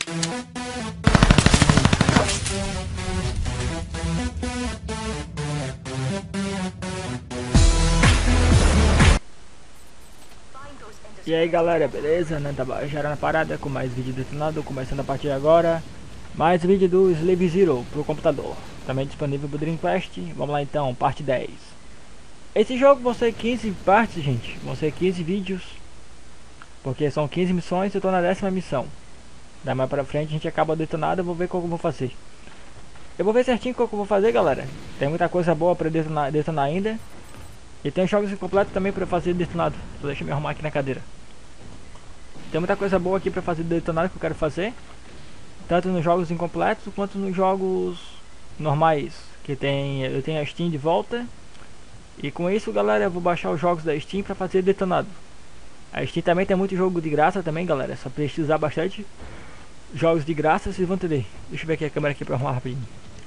E aí galera, beleza? Né? Tava já na parada com mais vídeo detonado, começando a partir de agora. Mais vídeo do Slave Zero pro computador, também disponível pro Dreamcast. Vamos lá então, parte 10. Esse jogo vão ser 15 partes, gente. Vão ser 15 vídeos, porque são 15 missões e eu tô na 10ª missão. Da mais pra frente a gente acaba detonado, eu vou ver qual que eu vou fazer. Eu vou ver certinho qual que eu vou fazer, galera. Tem muita coisa boa pra detonar ainda. E tem jogos incompletos também pra fazer detonado. Só deixa eu me arrumar aqui na cadeira. Tem muita coisa boa aqui pra fazer detonado que eu quero fazer. Tanto nos jogos incompletos quanto nos jogos normais. Que tem, eu tenho a Steam de volta. E com isso, galera, eu vou baixar os jogos da Steam pra fazer detonado. A Steam também tem muito jogo de graça também, galera. Só precisar bastante jogos de graça, vocês vão entender. Deixa eu ver aqui a câmera aqui pra arrumar rapidinho.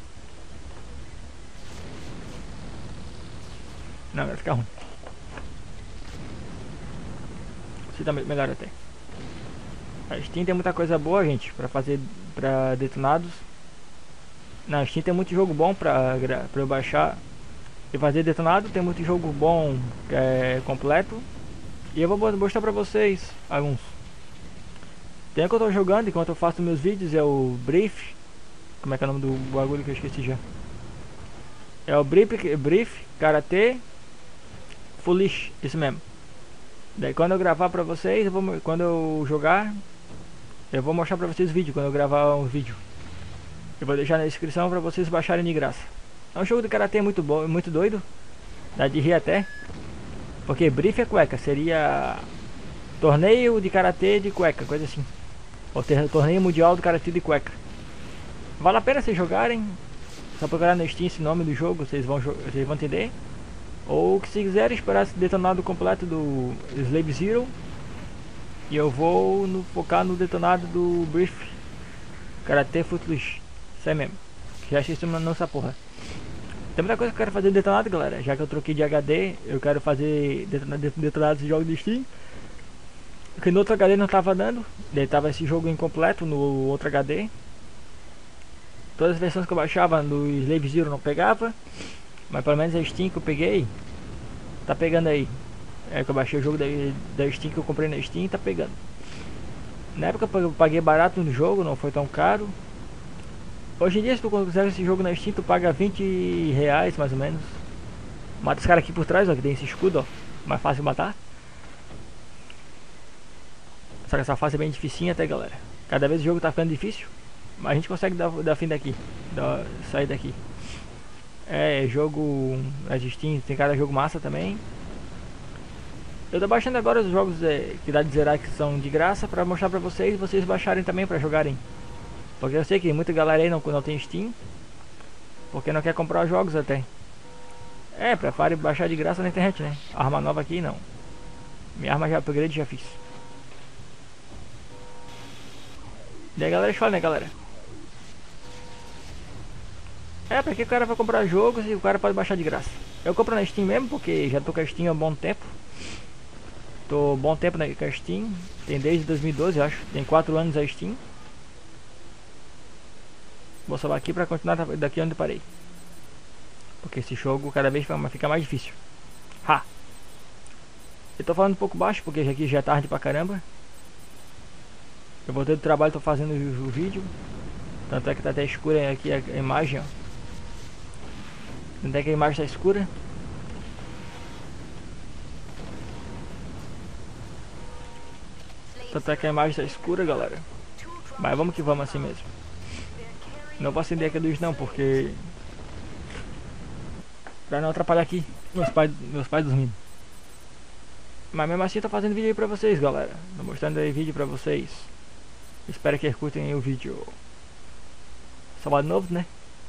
Não, vai ficar ruim. Se tá melhor até. A Steam tem muita coisa boa, gente, pra fazer pra detonados. Na Steam tem muito jogo bom pra eu baixar e fazer detonado. Tem muito jogo bom que é completo. E eu vou mostrar pra vocês alguns. Tem que eu tô jogando enquanto eu faço meus vídeos, é o Brief. Como é que é o nome do bagulho que eu esqueci já? É o Brief Karate Foolish, isso mesmo. Daí quando eu gravar pra vocês, quando eu jogar, eu vou mostrar pra vocês o vídeo, quando eu gravar um vídeo. Eu vou deixar na descrição pra vocês baixarem de graça. É um jogo de karatê muito bom, muito doido. Dá de rir até. Porque Brief é cueca, seria torneio de karatê de cueca, coisa assim. Ou torneio mundial de karatê de cueca. Vale a pena vocês jogarem. Só procurar no Steam esse nome do jogo, vocês vão entender. Ou que se quiserem esperar esse detonado completo do Slave Zero. E eu vou focar no detonado do Brief Karate Footloose. Isso aí mesmo. Já assisti nessa porra. Tem muita coisa que eu quero fazer detonado, galera. Já que eu troquei de HD, eu quero fazer detonados de jogos de Steam. Porque no outro HD não tava dando. Daí tava esse jogo incompleto no outro HD. Todas as versões que eu baixava no Slave Zero não pegava. Mas pelo menos a Steam que eu peguei tá pegando aí. É que eu baixei o jogo da Steam que eu comprei na Steam, tá pegando. Na época eu paguei barato no jogo, não foi tão caro. Hoje em dia, se tu consegue esse jogo na Steam, tu paga 20 reais mais ou menos. Mata os caras aqui por trás, ó, que tem esse escudo, ó. Mais fácil de matar. Só que essa fase é bem dificinha até, galera. Cada vez o jogo tá ficando difícil. Mas a gente consegue dar fim daqui. Sair daqui. É, jogo na Steam, tem cada jogo massa também. Eu tô baixando agora os jogos que dá de zerar, que são de graça, pra mostrar pra vocês, e vocês baixarem também pra jogarem. Porque eu sei que muita galera aí não tem Steam, porque não quer comprar os jogos até. É, prefere baixar de graça na internet, né? Arma nova aqui não. Minha arma já upgrade, já fiz. Daí a galera fala, né, galera? É, pra que o cara vai comprar jogos e o cara pode baixar de graça? Eu compro na Steam mesmo, porque já tô com a Steam há um bom tempo. Tô bom tempo com a Steam. Tem desde 2012, eu acho. Tem 4 anos a Steam. Vou salvar aqui pra continuar daqui onde parei. Porque esse jogo cada vez fica mais difícil. Ha! Eu tô falando um pouco baixo, porque aqui já é tarde pra caramba. Eu voltei do trabalho, tô fazendo o vídeo. Tanto é que tá até escura aqui a imagem, ó. Tanto é que a imagem tá escura. Tanto é que a imagem tá escura, galera. Mas vamos que vamos assim mesmo. Não vou acender aqui a luz não, porque... pra não atrapalhar aqui meus pais dormindo. Mas mesmo assim eu tô fazendo vídeo aí pra vocês, galera. Tô mostrando aí vídeo pra vocês. Espero que curtem aí o vídeo. Sábado novo, né?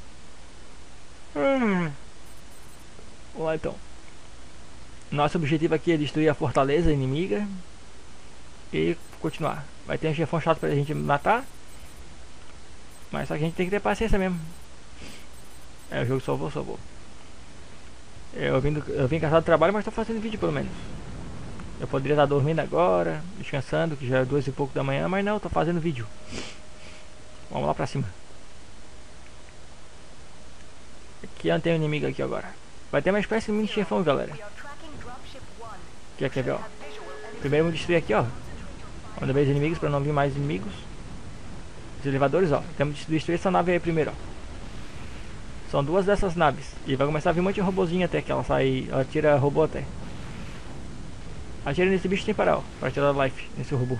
Vamos lá então. Nosso objetivo aqui é destruir a fortaleza inimiga e continuar. Vai ter um chefão chato pra gente matar, mas só que a gente tem que ter paciência mesmo. É, o jogo salvou. Eu vim cansado do trabalho, mas tô fazendo vídeo pelo menos. Eu poderia estar dormindo agora, descansando, que já é 2 e pouco da manhã, mas não, tô fazendo vídeo. Vamos lá pra cima. Aqui não tem inimigo aqui agora. Vai ter uma espécie de mini chefão, galera. Aqui, quer ver, ó. Primeiro vamos destruir aqui, ó. Vamos ver os inimigos pra não vir mais inimigos. Os elevadores, ó. Temos que destruir essa nave aí primeiro, ó. São duas dessas naves. E vai começar a vir um monte de robozinho até que ela sai. Ela tira robô até. Atira nesse bicho sem parar, ó. Pra tirar life nesse robô.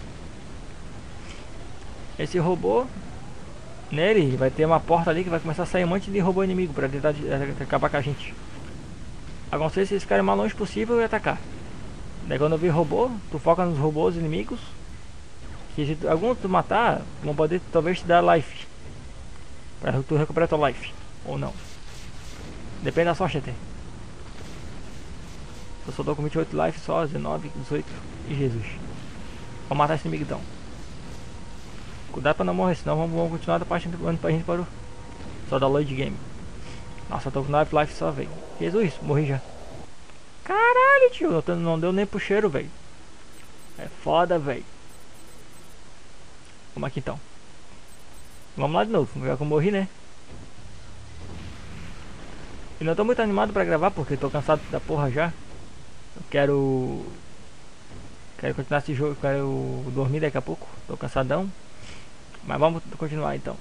Esse robô, nele vai ter uma porta ali que vai começar a sair um monte de robô inimigo pra tentar acabar com a gente. Aconselho se eles ficarem o mais longe possível e atacar. Daí quando vir robô, tu foca nos robôs inimigos. Que se algum tu matar, vão poder talvez te dar life. Pra tu recuperar tua life. Ou não. Depende da sorte até. Eu só tô com 28 life só, 19, 18. E Jesus. Vamos matar esse inimigo então. Cuidado pra não morrer, senão vamos continuar da parte onde a gente parou. Só da load game. Nossa, eu tô com 9 life só, velho. Jesus, morri já. Caralho, tio, não deu nem pro cheiro, velho. É foda, velho. Vamos aqui então. Vamos lá de novo, já que eu morri, né? E não tô muito animado pra gravar porque tô cansado da porra já. Eu quero continuar esse jogo, quero dormir daqui a pouco. Tô cansadão. Mas vamos continuar então.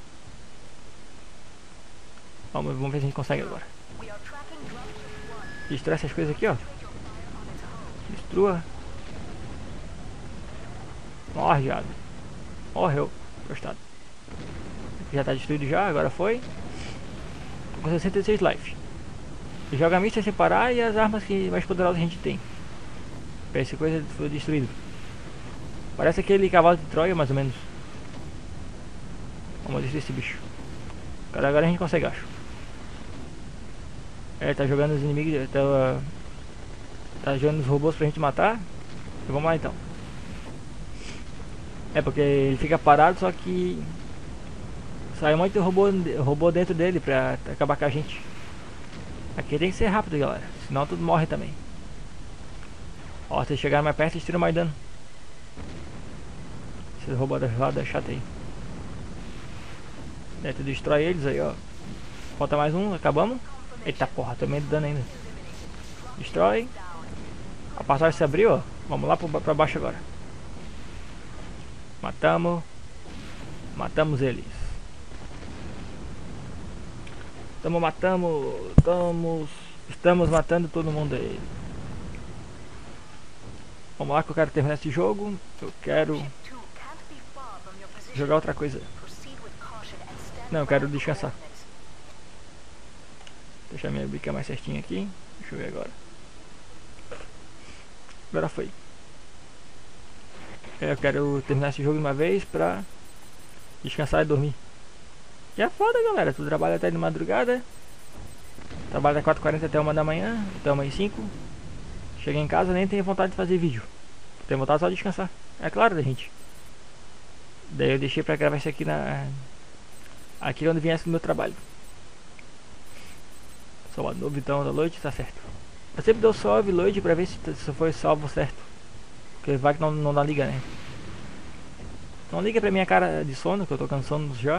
Vamos ver se a gente consegue agora. Destrua essas coisas aqui, ó. Destrua. Morre, viado. Morreu. Gostado. Já tá destruído já, agora foi. Tô com 66 life. Joga mista sem parar e as armas que mais poderosas a gente tem. Pra essa coisa foi destruído. Parece aquele cavalo de Troia, mais ou menos. Vamos destruir esse bicho. Agora a gente consegue, acho. É, tá jogando os inimigos, tá jogando os robôs pra gente matar. E vamos lá então. É porque ele fica parado, só que sai um monte de robô dentro dele pra acabar com a gente. Aqui tem que ser rápido, galera, senão tudo morre também. Ó, se chegar mais perto, eles tiram mais dano. Esses robôs da roda chata aí. Daí tu destrói eles aí, ó. Falta mais um, acabamos. Eita porra, também dano ainda. Destrói. A passagem se abriu, ó. Vamos lá pra baixo agora. Matamos eles. Estamos matando todo mundo aí. Vamos lá que eu quero terminar esse jogo. Eu quero jogar outra coisa. Não, eu quero descansar. Deixa minha bica mais certinha aqui. Deixa eu ver agora. Agora foi. Eu quero terminar esse jogo de uma vez pra descansar e dormir. E é foda, galera. Tu trabalha até de madrugada. Trabalha 4h40 até 1 da manhã. Até 1h05. Chega em casa nem tenho vontade de fazer vídeo. Tenho vontade só de descansar. É claro, da gente. Daí eu deixei pra gravar isso aqui aqui onde viesse do meu trabalho. Salvador, Vitão da noite, tá certo. Eu sempre dou salve load pra ver se foi salvo certo. Porque vai que não dá liga, né? Não liga pra minha cara de sono, que eu tô cansando já.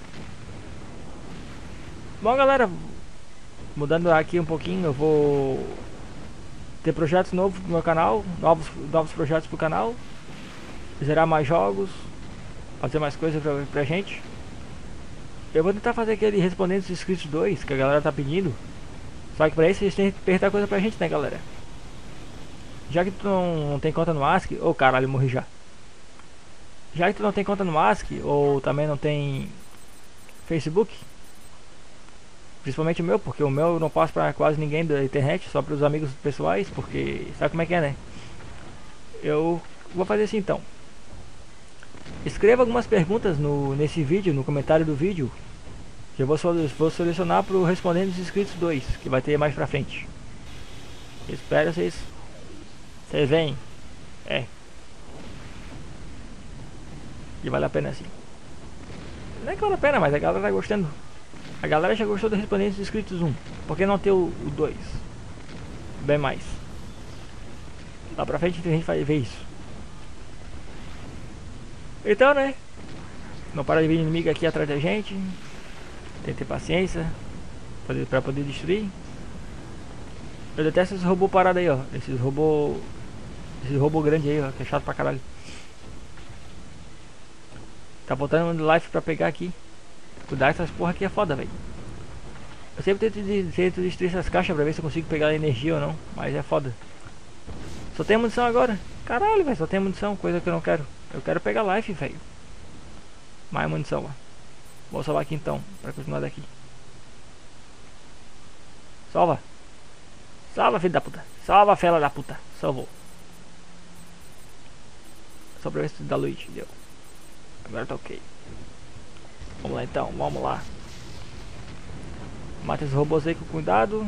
Bom, galera, mudando aqui um pouquinho, eu vou ter projetos novos pro meu canal, novos projetos pro canal, zerar mais jogos, fazer mais coisas pra gente. Eu vou tentar fazer aquele Respondendo os Inscritos 2 que a galera tá pedindo. Só que pra isso eles têm que perguntar coisa pra gente, né, galera? Já que tu não tem conta no Ask, ô caralho, morri já. Já que tu não tem conta no Ask, ou também não tem Facebook, principalmente o meu, porque o meu eu não passo pra quase ninguém da internet, só pros amigos pessoais, porque sabe como é que é, né? Eu vou fazer assim então. Escreva algumas perguntas nesse vídeo, no comentário do vídeo, que eu vou selecionar pro Respondendo os Inscritos 2, que vai ter mais pra frente. Espero vocês venham. É. E vale a pena assim. Não é que vale a pena, mas a galera tá gostando. A galera já gostou do Respondendo os Inscritos 1. Por que não ter o 2? Bem mais. Lá pra frente a gente vai ver isso. Então, né? Não para de vir inimigo aqui atrás da gente. Tem que ter paciência pra poder destruir. Eu detesto esses robôs parados aí, ó. Esses robôs grandes aí, ó. Que é chato pra caralho. Tá voltando um life pra pegar aqui. Cuidar essas porra aqui é foda, velho. Eu sempre tento destruir essas caixas pra ver se eu consigo pegar energia ou não. Mas é foda. Só tem munição agora. Caralho, velho. Só tem munição. Coisa que eu não quero. Eu quero pegar life, velho. Mais munição, ó. Vou salvar aqui então. Pra continuar daqui. Salva. Salva, filho da puta. Salva, fela da puta. Salvou. Sobrevivência da luz. Deu. Agora tá ok. Vamos lá então. Vamos lá. Mata esses robôs aí com cuidado.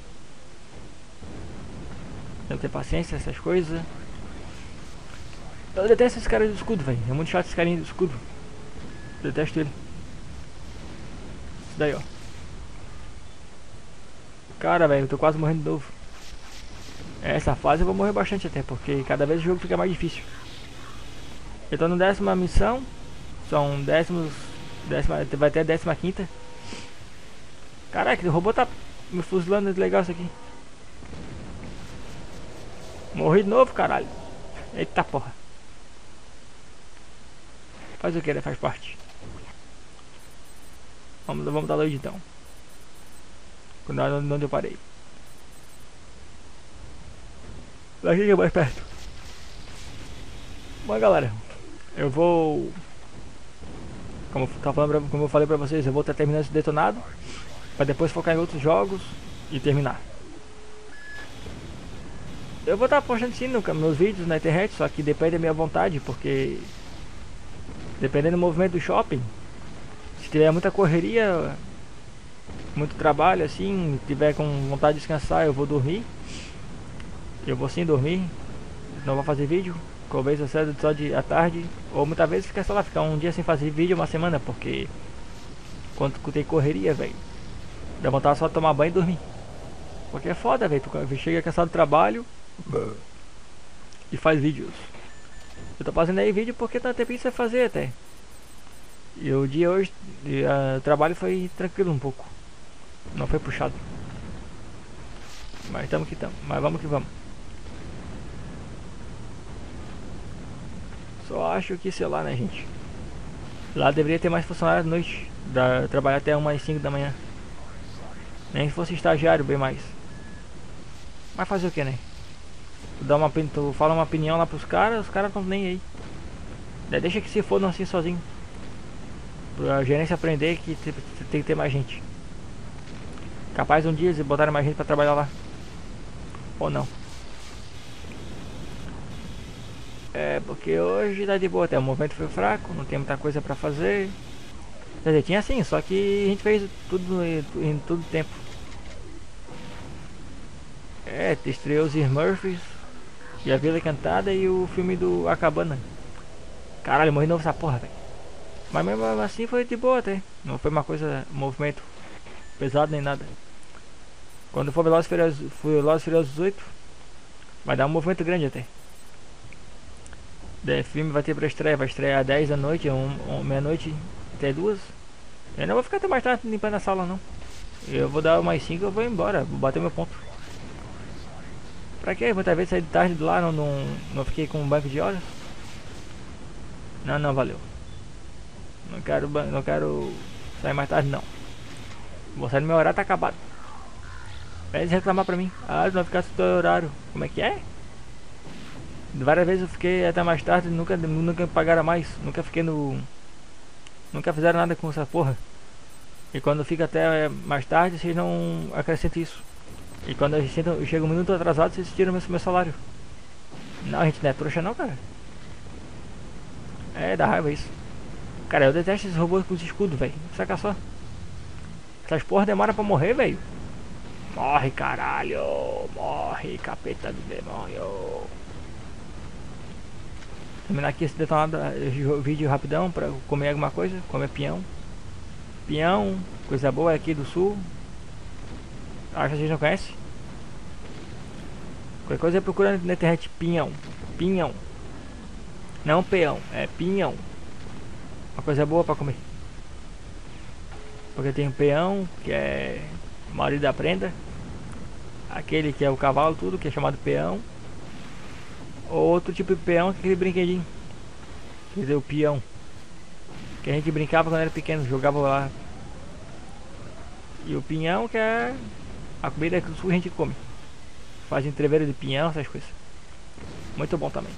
Tem que ter paciência, essas coisas. Eu detesto esses caras do escudo, velho. É muito chato esses carinhos do escudo. Eu detesto ele. Isso daí, ó. Cara, velho, eu tô quase morrendo de novo. Essa fase eu vou morrer bastante até, porque cada vez o jogo fica mais difícil. Eu tô na 10ª missão. São vai até a 15ª. Caraca, o robô tá me fuzilando, legal isso aqui. Morri de novo, caralho. Eita porra. Faz o que, né? Faz parte. Vamos dar load então. Onde eu parei. Daqui que é mais perto. Bom, galera, eu vou... Como eu falei pra vocês, eu vou estar terminando esse detonado. Pra depois focar em outros jogos e terminar. Eu vou estar postando sim meus vídeos na internet, só que depende da minha vontade, porque... Dependendo do movimento do shopping, se tiver muita correria, muito trabalho assim, tiver com vontade de descansar, eu vou dormir. Eu vou sim dormir, não vou fazer vídeo, talvez eu cedo só à tarde, ou muitas vezes ficar só lá, ficar um dia sem fazer vídeo, uma semana, porque quando tem correria, velho, dá vontade só de tomar banho e dormir. Porque é foda, velho, tu chega cansado do trabalho e faz vídeos. Eu tô fazendo aí vídeo porque tá tempinho sem fazer até. E o dia hoje, o trabalho foi tranquilo um pouco. Não foi puxado. Mas estamos que estamos. Mas vamos que vamos. Só acho que, sei lá, né, gente. Lá deveria ter mais funcionários à noite. Trabalhar até umas 5 da manhã. Nem se fosse estagiário, bem mais. Mas fazer o que, né? Tu fala uma opinião lá pros caras, os caras não nem aí. Deixa que se fodam assim sozinho. Pra gerência aprender que tem que ter mais gente. Capaz um dia eles botarem mais gente pra trabalhar lá. Ou não. É, porque hoje tá de boa, até o movimento foi fraco, não tem muita coisa pra fazer. Quer dizer, tinha sim, só que a gente fez tudo em todo tempo. É, estreou os Smurfs e a Vila Encantada e o filme do A Cabana. Caralho, morri de novo essa porra, velho. Mas mesmo assim foi de boa até. Não foi uma coisa, um movimento pesado nem nada. Quando for Velozes e Furiosos 18, vai dar um movimento grande até. O filme vai ter pra estreia, vai estrear às 10 da noite, meia-noite até 2. Eu não vou ficar até mais tarde limpando a sala não. Eu vou dar mais 5 e eu vou embora, vou bater meu ponto. Pra que? Muitas vezes sair de tarde de lá, não fiquei com um banco de horas. Não, valeu. Não quero sair mais tarde não. Vou sair no meu horário, tá acabado. Eles reclamar pra mim. Ah, não ficar no teu horário. Como é que é? Várias vezes eu fiquei até mais tarde e nunca me pagaram mais. Nunca fizeram nada com essa porra. E quando fica até mais tarde, vocês não acrescentam isso. E quando eu chego um minuto atrasado, vocês tiram meu salário. Não, a gente não é trouxa não, cara. É, dá raiva isso. Cara, eu detesto esses robôs com os escudos, velho. Saca só. Essas porra demoram pra morrer, velho. Morre, caralho. Morre, capeta do demônio. Terminar aqui esse detonado, vídeo rapidão pra comer alguma coisa. Comer peão. Peão, coisa boa aqui do sul. Acho que vocês não conhecem. Qualquer coisa é procurando na internet pinhão. Pinhão. Não peão, é pinhão. Uma coisa boa pra comer. Porque tem o peão, que é o marido da prenda. Aquele que é o cavalo, tudo, que é chamado peão. Outro tipo de peão, que é aquele brinquedinho. Quer dizer, o peão. Que a gente brincava quando era pequeno, jogava lá. E o pinhão, que é a comida que a gente come. Faz entreveiro de pinhão, essas coisas. Muito bom também.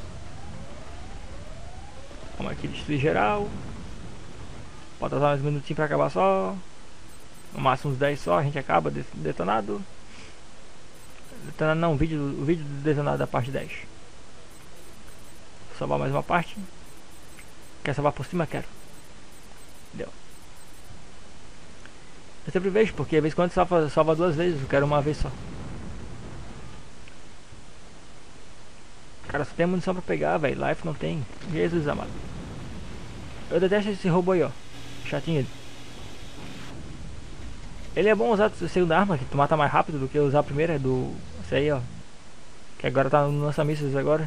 Vamos aqui destruir geral. Pode usar uns minutinhos pra acabar só. No máximo uns 10 só, a gente acaba detonado. Detonado não, o vídeo do detonado da parte 10. Vou salvar mais uma parte. Quer salvar por cima? Quero. Deu. Eu sempre vejo, porque às vezes quando salva duas vezes, eu quero uma vez só. Cara, só tem munição pra pegar, velho. Life não tem. Jesus amado. Eu detesto esse robô aí, ó. Chatinho ele. Ele é bom usar a segunda arma, que tu mata mais rápido do que usar a primeira, do... Esse aí, ó. Que agora tá no lança-mísseis agora.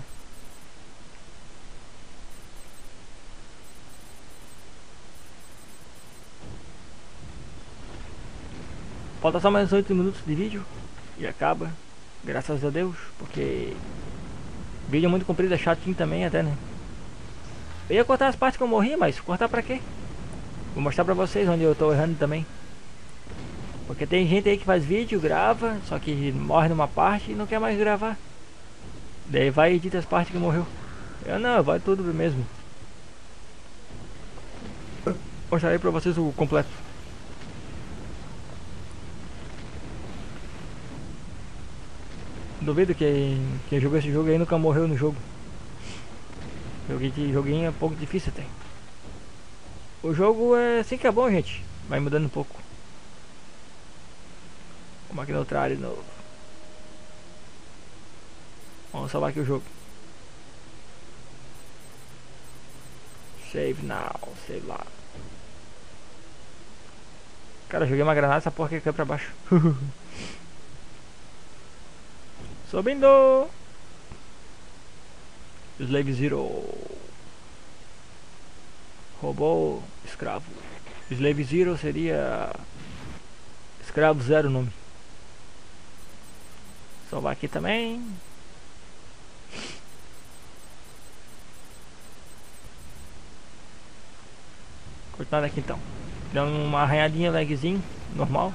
Falta só mais 8 minutos de vídeo. E acaba. Graças a Deus. Porque... vídeo muito comprido, é chatinho também até, né? Eu ia cortar as partes que eu morri, mas cortar pra quê? Vou mostrar pra vocês onde eu tô errando também. Porque tem gente aí que faz vídeo, grava, só que morre numa parte e não quer mais gravar. Daí vai e edita as partes que morreu. Eu não, vai tudo mesmo. Mostrarei pra vocês o completo. Duvido que quem jogou esse jogo aí nunca morreu no jogo. Joguinho é um pouco difícil até. O jogo é assim que é bom, gente. Vai mudando um pouco. Vamos aqui no outro de novo. Vamos salvar aqui o jogo. Save now, save lá. Cara, joguei uma granada, essa porra que caiu pra baixo. Subindo! Slave Zero. Robô escravo. Slave Zero seria escravo zero o nome. Salvar aqui também. Cortando aqui então. Dando uma arranhadinha, lagzinho, normal.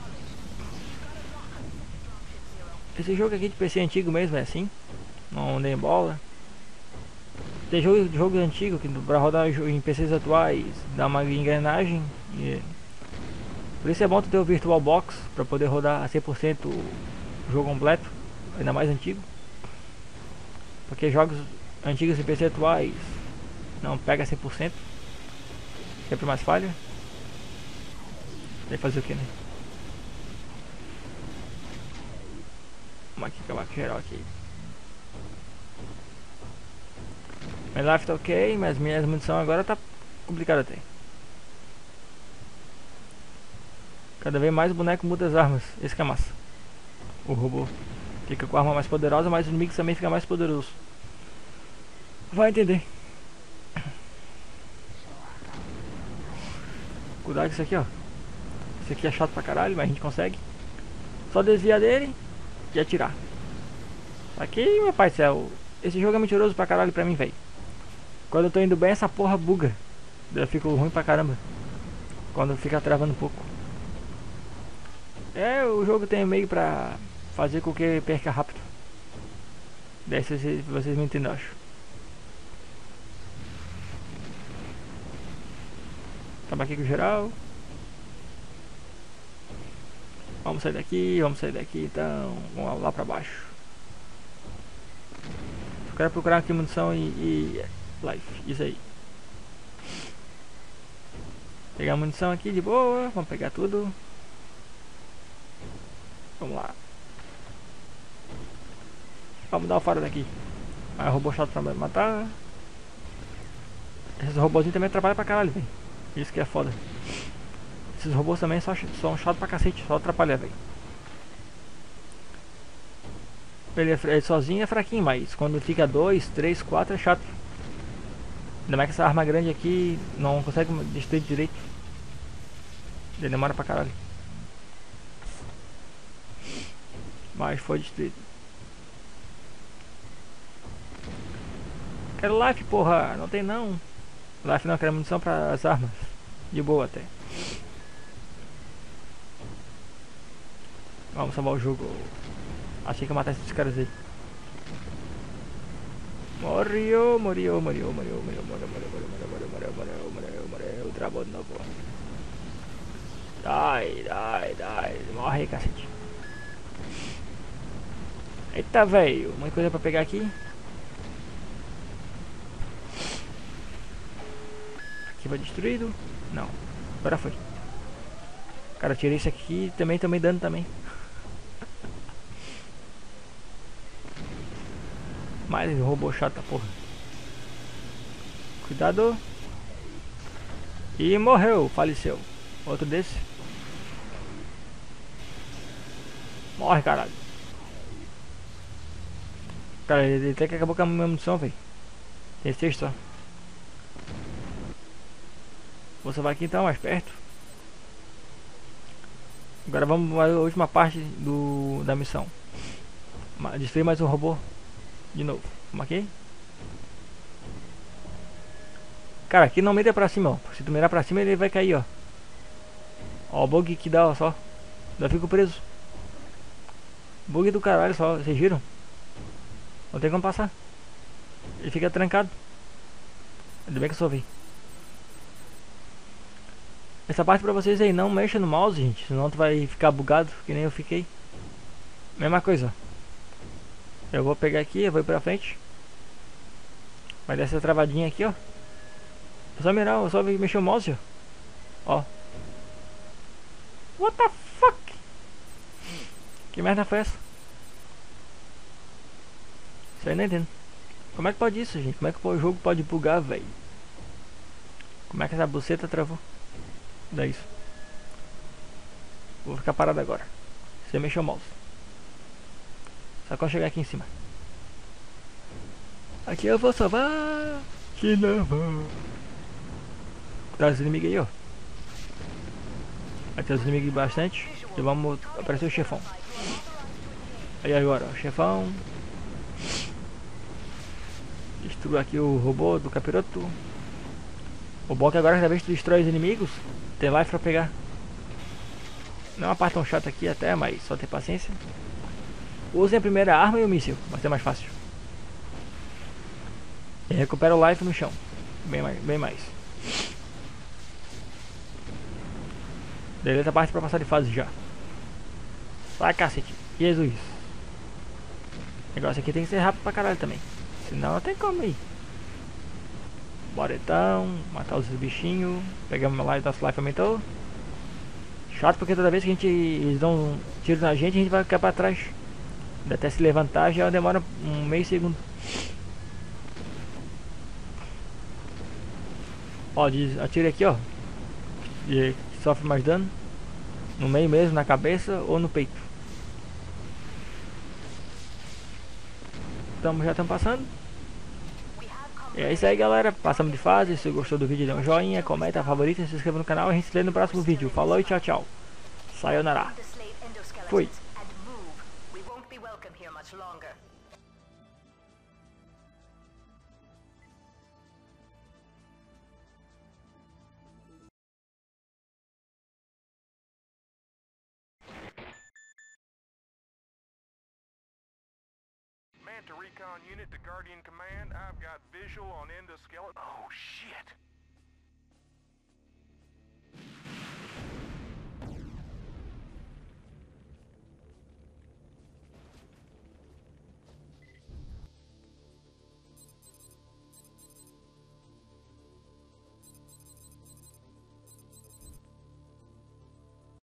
Esse jogo aqui de PC antigo mesmo é assim. Não nem bola. Tem jogo antigo que pra rodar em PCs atuais dá uma engrenagem. Por isso é bom tu ter o VirtualBox pra poder rodar a 100% o jogo completo. Ainda mais antigo. Porque jogos antigos em PC atuais não pega 100%. Sempre mais falha. Daí fazer o que, né? Vamos aqui acabar com geral aqui. Meu life tá ok, mas minhas munição agora tá complicada até. Cada vez mais o boneco muda as armas. Esse que é massa. O robô fica com a arma mais poderosa, mas o inimigo também fica mais poderoso. Vai entender. Cuidado com isso aqui, ó. Isso aqui é chato pra caralho, mas a gente consegue. Só desviar dele e atirar. Aqui, meu pai do céu. Esse jogo é mentiroso pra caralho pra mim, velho. Quando eu tô indo bem, essa porra buga. Eu fico ruim pra caramba. Quando fica travando um pouco. É, o jogo tem meio pra fazer com que perca rápido. Daí vocês me entendem, acho. Tava aqui com geral. Vamos sair daqui então. Vamos lá pra baixo. Eu quero procurar aqui munição e life, isso aí. Pegar munição aqui de boa, vamos pegar tudo. Vamos lá. Vamos dar o faro daqui. Ah, robô chato pra matar. Esses robôzinhos também atrapalham pra caralho, velho. Isso que é foda. Esses robôs também são chatos pra cacete, só atrapalhar, velho. Ele sozinho é fraquinho, mas quando fica 2, 3, 4 é chato. Ainda mais que essa arma grande aqui não consegue destruir direito. Demora pra caralho. Mas foi destruído. Quero life, porra. Não tem não. Life não, quero munição para as armas. De boa até. Vamos salvar o jogo. Achei que eu matasse esses caras aí. Morreu, morreu, morreu, morreu, morreu, morreu, morreu, morreu, morreu, morreu, morreu, morreu, morreu, travou de novo. Dai, dai, dai. Morre, cacete. Eita, velho. Muita coisa pra pegar aqui. Aqui vai destruído. Não. Agora foi. Cara, eu tirei isso aqui também, tomei dano também. Mais robô chato, porra. Cuidado. E morreu, faleceu. Outro desse. Morre, caralho. Cara, ele até que acabou com a minha munição, velho. Tem 6 só. Vou salvar aqui então, mais perto. Agora vamos para a última parte da missão. Destruir mais um robô. De novo. Vamos aqui. Cara, aqui não mira pra cima, ó. Se tu mirar pra cima ele vai cair, ó. Ó o bug que dá, ó, só. Já fico preso. Bug do caralho só, vocês viram? Não tem como passar. Ele fica trancado. Ainda bem que eu só vi. Essa parte pra vocês aí, não mexa no mouse, gente. Senão tu vai ficar bugado, que nem eu fiquei. Mesma coisa. Eu vou pegar aqui, eu vou ir pra frente. Vai dar essa travadinha aqui, ó. É só mirar, é só mexer o mouse, ó. What the fuck? Que merda foi essa? Isso aí não entendo. Como é que pode isso, gente? Como é que o jogo pode bugar, velho? Como é que essa buceta travou? Dá isso. Vou ficar parado agora. Você mexeu o mouse. Só quando chegar aqui em cima. Aqui eu vou salvar. Que não vou. Traz os inimigos aí, ó. Vai ter os inimigos bastante. E vamos aparecer o chefão. Aí agora, ó, chefão. Destrua aqui o robô do capiroto. O bom é que agora cada vez que tu destrói os inimigos, tem life pra pegar. Não é uma parte tão chata aqui até, mas só ter paciência. Usem a primeira arma e o míssil, vai ser mais fácil. E recupera o life no chão. Bem mais. Beleza, parte pra passar de fase já. Vai, cacete. Jesus. O negócio aqui tem que ser rápido pra caralho também. Senão não tem como ir. Bora então, matar os bichinhos. Pegamos lá e nosso life aumentou. Chato porque toda vez que eles dão um tiro na gente, a gente vai ficar pra trás. Até se levantar já demora um meio segundo. Ó, atira aqui, ó. E sofre mais dano. No meio mesmo, na cabeça ou no peito. Já estamos passando. E é isso aí, galera. Passamos de fase. Se gostou do vídeo, dê um joinha, comenta, favorita, se inscreva no canal. E a gente se vê no próximo vídeo. Falou e tchau, tchau. Sayonara. Fui. To recon unit to Guardian Command, I've got visual on endoskeleton. Oh shit!